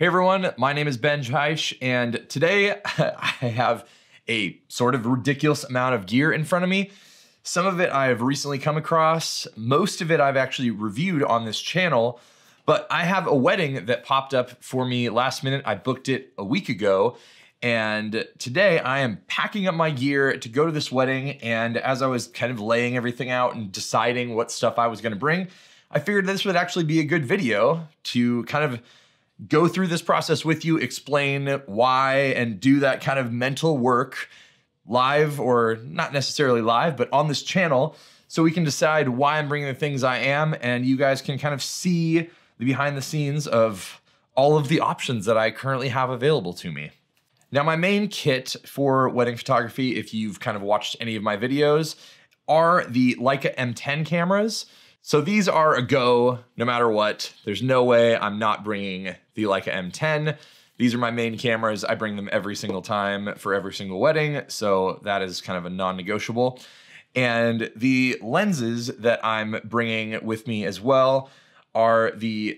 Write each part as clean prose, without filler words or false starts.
Hey everyone, my name is Ben Jaish, and today I have a sort of ridiculous amount of gear in front of me. Some of it I've recently come across, most of it I've actually reviewed on this channel, but I have a wedding that popped up for me last minute. I booked it a week ago, and today I am packing up my gear to go to this wedding, and as I was kind of laying everything out and deciding what stuff I was gonna bring, I figured this would actually be a good video to kind of go through this process with you, explain why, and do that kind of mental work live, or not necessarily live, but on this channel, so we can decide why I'm bringing the things I am, and you guys can kind of see the behind the scenes of all of the options that I currently have available to me. Now, my main kit for wedding photography, if you've kind of watched any of my videos, are the Leica M10 cameras. So these are a go no matter what. There's no way I'm not bringing the Leica M10. These are my main cameras. I bring them every single time for every single wedding. So that is kind of a non-negotiable. And the lenses that I'm bringing with me as well are the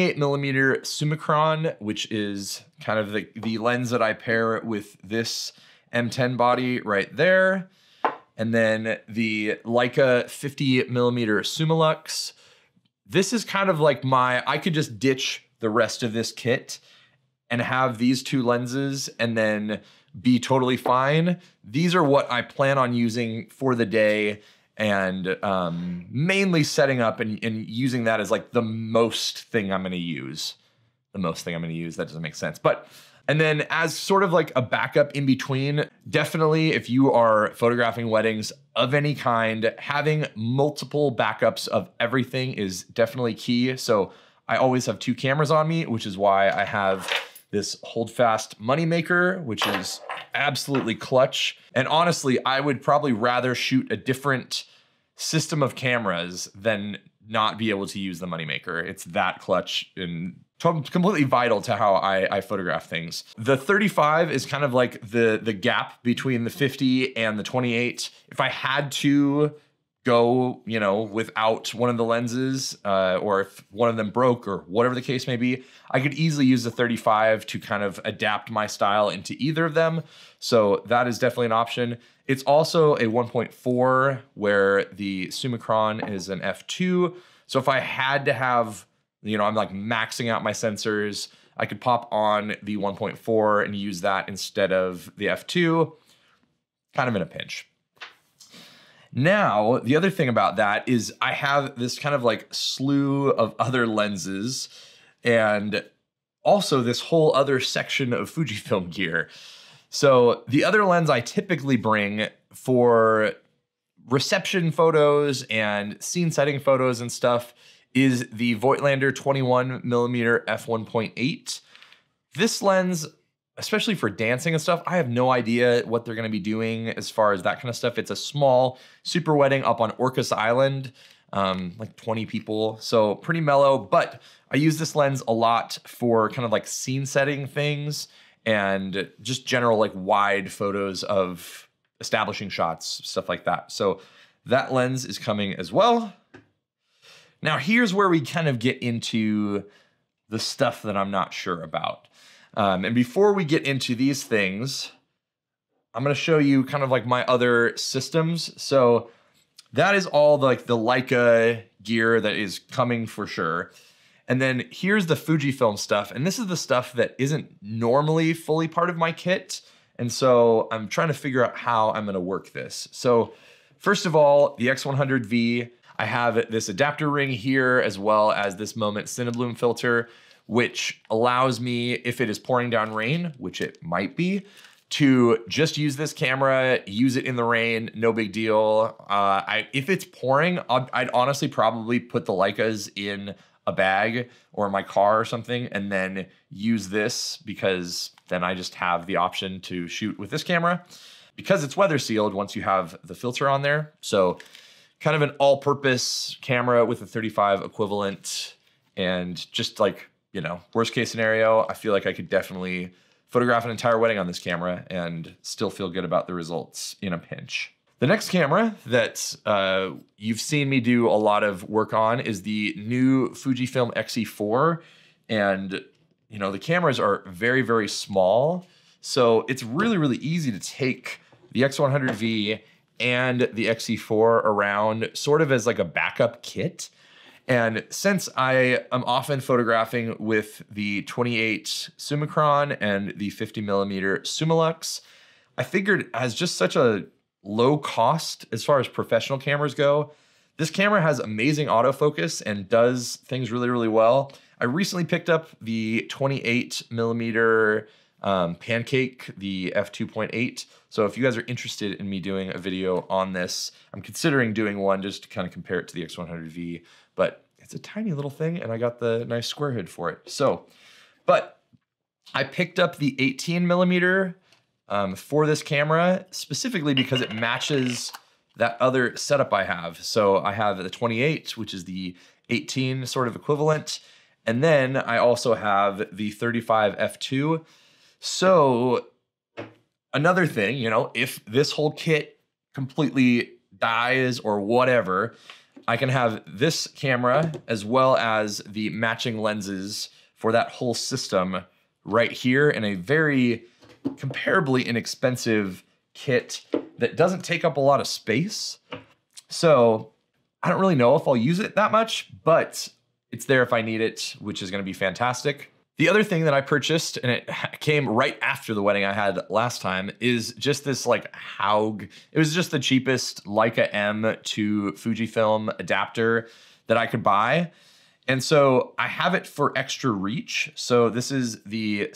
28mm Summicron, which is kind of the lens that I pair with this M10 body right there. And then the Leica 50mm Summilux. This is kind of like I could just ditch the rest of this kit and have these two lenses and then be totally fine. These are what I plan on using for the day, and mainly setting up and using that as like the most thing I'm gonna use. The most thing I'm gonna use, that doesn't make sense. And then as sort of like a backup in between, definitely if you are photographing weddings of any kind, having multiple backups of everything is definitely key. So I always have two cameras on me, which is why I have this Holdfast Moneymaker, which is absolutely clutch. And honestly, I would probably rather shoot a different system of cameras than not be able to use the Moneymaker. It's that clutch and completely vital to how I photograph things. The 35 is kind of like the gap between the 50 and the 28. If I had to go, without one of the lenses, or if one of them broke or whatever the case may be, I could easily use the 35 to kind of adapt my style into either of them. So that is definitely an option. It's also a 1.4 where the Summicron is an f2. So if I had to have, I'm like maxing out my sensors, I could pop on the 1.4 and use that instead of the f2, kind of in a pinch. Now, the other thing about that is I have this kind of like slew of other lenses and also this whole other section of Fujifilm gear. So the other lens I typically bring for reception photos and scene setting photos and stuff is the Voigtlander 21mm f1.8. This lens, especially for dancing and stuff, I have no idea what they're gonna be doing as far as that kind of stuff. It's a small super wedding up on Orcas Island, like 20 people, so pretty mellow, but I use this lens a lot for kind of like scene setting things and just general like wide photos of establishing shots, stuff like that. So that lens is coming as well. Now here's where we kind of get into the stuff that I'm not sure about. And before we get into these things, I'm gonna show you kind of like my other systems. So that is all the Leica gear that is coming for sure. And then here's the Fujifilm stuff. And this is the stuff that isn't normally fully part of my kit. And so I'm trying to figure out how I'm gonna work this. So first of all, the X100V, I have this adapter ring here as well as this Moment Cinebloom filter, which allows me, if it is pouring down rain, which it might be, to just use this camera, use it in the rain, no big deal. If it's pouring, I'd honestly probably put the Leicas in a bag or in my car or something and then use this, because then I just have the option to shoot with this camera because it's weather sealed once you have the filter on there. So kind of an all-purpose camera with a 35 equivalent, and just like, worst case scenario, I feel like I could definitely photograph an entire wedding on this camera and still feel good about the results in a pinch. The next camera that you've seen me do a lot of work on is the new Fujifilm X-E4. And you know, the cameras are very, very small. So it's really, really easy to take the X100V and the XE4 around sort of as like a backup kit. And since I am often photographing with the 28 Summicron and the 50mm Summilux, I figured as just such a low cost as far as professional cameras go, this camera has amazing autofocus and does things really, really well. I recently picked up the 28mm Pancake, the f2.8. So if you guys are interested in me doing a video on this, I'm considering doing one just to kind of compare it to the X100V, but it's a tiny little thing and I got the nice square hood for it. So, but I picked up the 18mm for this camera specifically because it matches that other setup I have. So I have the 28, which is the 18 sort of equivalent. And then I also have the 35 f2. So another thing, you know, if this whole kit completely dies or whatever, I can have this camera as well as the matching lenses for that whole system right here in a very comparably inexpensive kit that doesn't take up a lot of space. So I don't really know if I'll use it that much, but it's there if I need it, which is going to be fantastic. The other thing that I purchased, and it came right after the wedding I had last time, is just this like Haug. It was just the cheapest Leica M to Fujifilm adapter that I could buy. And so I have it for extra reach. So this is the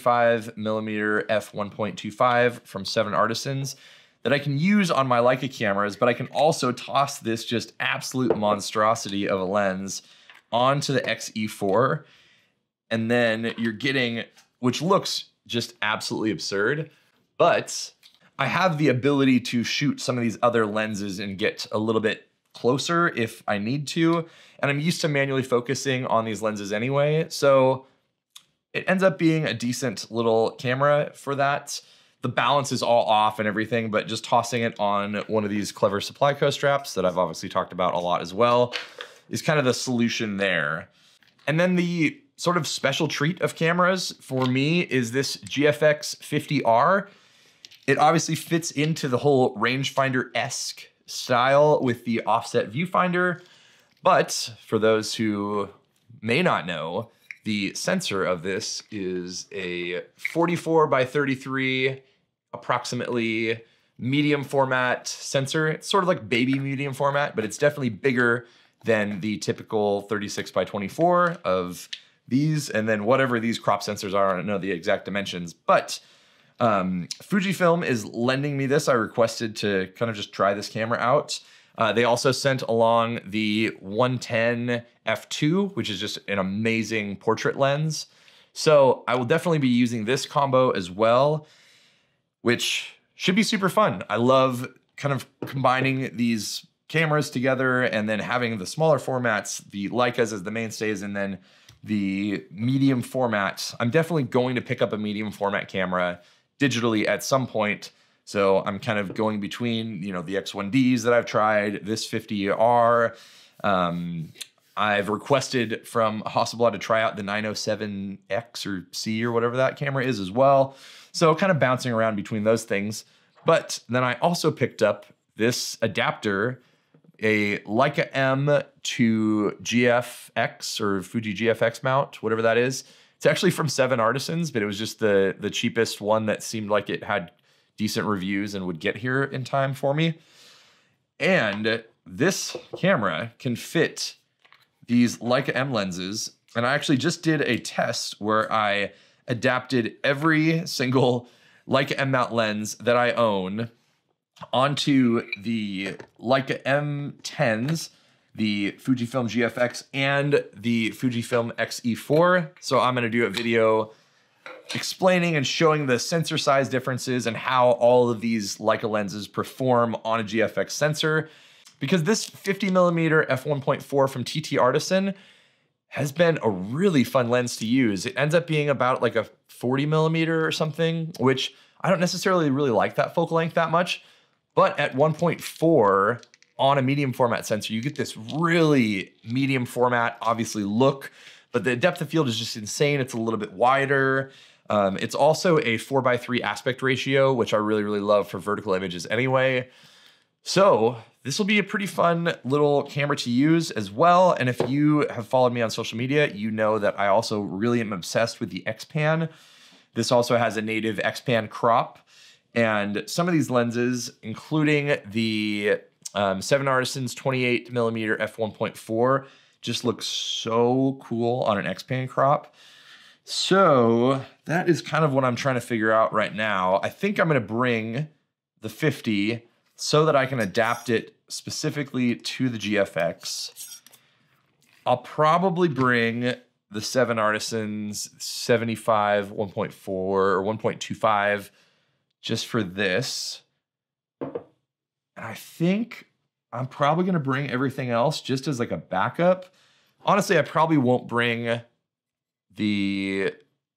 75mm f1.25 from 7 Artisans that I can use on my Leica cameras, but I can also toss this just absolute monstrosity of a lens onto the XE4. And then you're getting, which looks just absolutely absurd, but I have the ability to shoot some of these other lenses and get a little bit closer if I need to. And I'm used to manually focusing on these lenses anyway. So it ends up being a decent little camera for that. The balance is all off and everything, but just tossing it on one of these clever Supplyco straps that I've obviously talked about a lot as well is kind of the solution there. And then the sort of special treat of cameras for me is this GFX 50R. It obviously fits into the whole rangefinder-esque style with the offset viewfinder, but for those who may not know, the sensor of this is a 44 by 33, approximately medium format sensor. It's sort of like baby medium format, but it's definitely bigger than the typical 36 by 24 of these, and then whatever these crop sensors are, I don't know the exact dimensions, but Fujifilm is lending me this. I requested to kind of just try this camera out. They also sent along the 110 f2, which is just an amazing portrait lens. So I will definitely be using this combo as well, which should be super fun. I love kind of combining these cameras together and then having the smaller formats, the Leicas as the mainstays, and then the medium format. I'm definitely going to pick up a medium format camera digitally at some point. So I'm kind of going between, you know, the X1Ds that I've tried, this 50R. I've requested from Hasselblad to try out the 907X or C or whatever that camera is as well. So kind of bouncing around between those things. But then I also picked up this adapter, a Leica M to GFX or Fuji GFX mount, whatever that is. It's actually from 7 Artisans, but it was just the cheapest one that seemed like it had decent reviews and would get here in time for me. And this camera can fit these Leica M lenses. And I actually just did a test where I adapted every single Leica M mount lens that I own onto the Leica M10s, the Fujifilm GFX, and the Fujifilm XE4. So I'm going to do a video explaining and showing the sensor size differences and how all of these Leica lenses perform on a GFX sensor. Because this 50mm f1.4 from TT Artisan has been a really fun lens to use. It ends up being about like a 40mm or something, which I don't necessarily really like that focal length that much. But at 1.4 on a medium format sensor, you get this really medium format, obviously, look, but the depth of field is just insane. It's a little bit wider. It's also a 4:3 aspect ratio, which I really, really love for vertical images anyway. So this will be a pretty fun little camera to use as well. And if you have followed me on social media, you know that I also really am obsessed with the X-Pan. This also has a native X-Pan crop. And some of these lenses, including the 7 Artisans 28mm f1.4, just look so cool on an X-Pan crop. So that is kind of what I'm trying to figure out right now. I think I'm going to bring the 50 so that I can adapt it specifically to the GFX. I'll probably bring the 7 Artisans 75 1.4 or 1.25 just for this. And I think I'm probably gonna bring everything else just as like a backup. Honestly, I probably won't bring the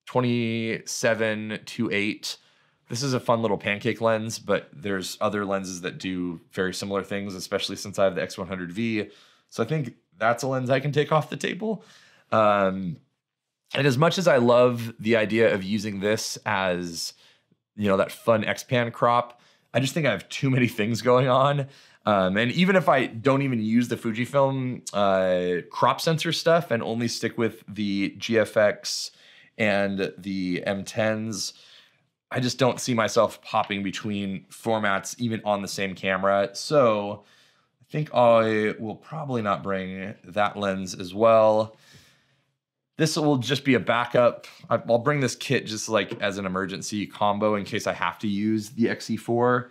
27-2.8. This is a fun little pancake lens, but there's other lenses that do very similar things, especially since I have the X100V. So I think that's a lens I can take off the table. And as much as I love the idea of using this as, you know, that fun X-Pan crop, I just think I have too many things going on. And even if I don't even use the Fujifilm crop sensor stuff and only stick with the GFX and the M10s, I just don't see myself popping between formats even on the same camera. So I think I will probably not bring that lens as well. This will just be a backup. I'll bring this kit just like as an emergency combo in case I have to use the XE4.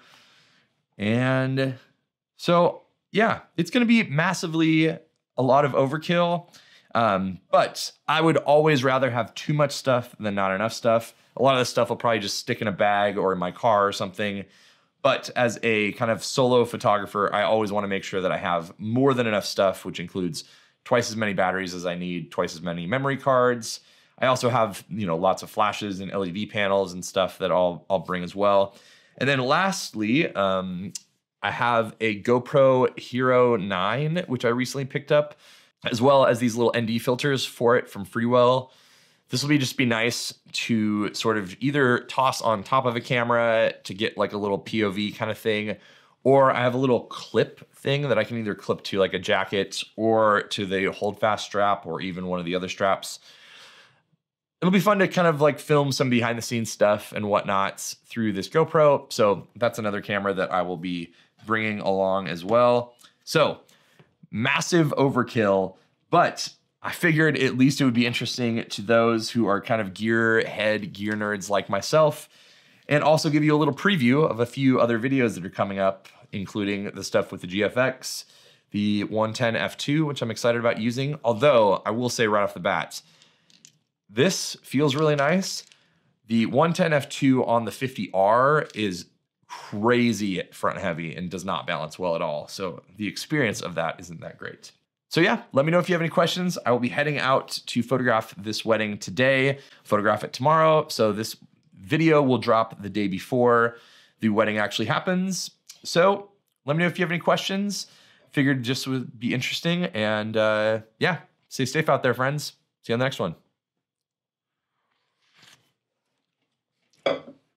And so, yeah, it's going to be massively a lot of overkill. But I would always rather have too much stuff than not enough stuff. A lot of this stuff will probably just stick in a bag or in my car or something. But as a kind of solo photographer, I always want to make sure that I have more than enough stuff, which includes twice as many batteries as I need, twice as many memory cards. I also have, you know, lots of flashes and LED panels and stuff that I'll bring as well. And then lastly, I have a GoPro Hero 9, which I recently picked up, as well as these little ND filters for it from Freewell. This will just be nice to sort of either toss on top of a camera to get like a little POV kind of thing, or I have a little clip thing that I can either clip to like a jacket or to the holdfast strap or even one of the other straps. It'll be fun to kind of like film some behind the scenes stuff and whatnot through this GoPro. So that's another camera that I will be bringing along as well. So massive overkill, but I figured at least it would be interesting to those who are kind of gear nerds like myself, and also give you a little preview of a few other videos that are coming up, including the stuff with the GFX, the 110 f2, which I'm excited about using. Although I will say right off the bat, this feels really nice. The 110 f2 on the 50R is crazy front heavy and does not balance well at all. So the experience of that isn't that great. So yeah, let me know if you have any questions. I will be heading out to photograph this wedding today, photograph it tomorrow. So this video will drop the day before the wedding actually happens. So let me know if you have any questions. Figured just would be interesting. And yeah, stay safe out there, friends. See you on the next one.